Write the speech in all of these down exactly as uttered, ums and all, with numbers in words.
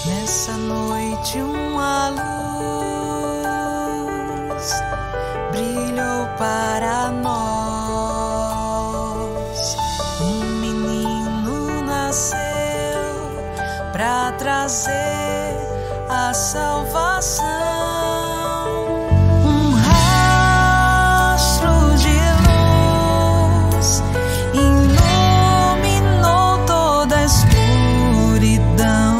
Nessa noite uma luz brilhou para nós. Um menino nasceu para trazer a salvação. Um rastro de luz iluminou toda a escuridão.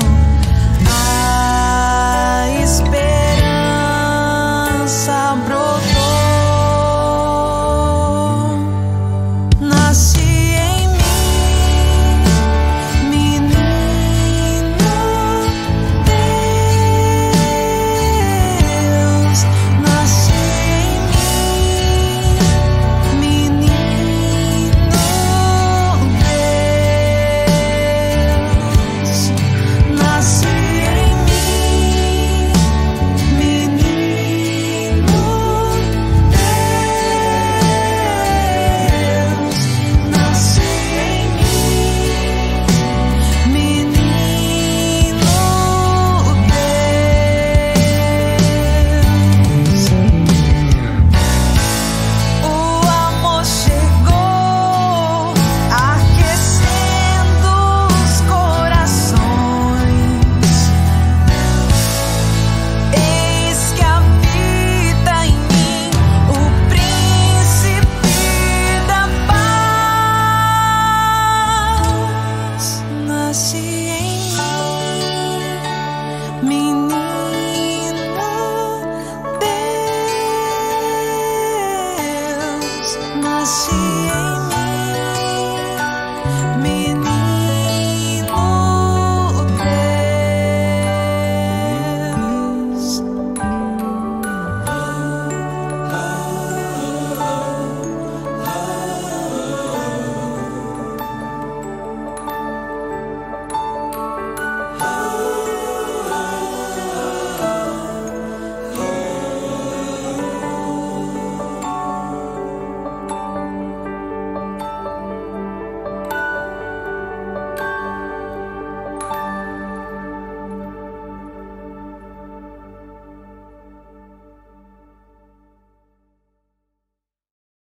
A esperança brotou. Nasci em mim, menino Deus. Nasci em mim, menino Deus. Nasci em mim, menino Deus. Nasci em mim, menino Deus. O amor chegou, aquecendo os corações. Eis que habita em mim o príncipe da paz. Nasci em mim, menino Deus. Nasci em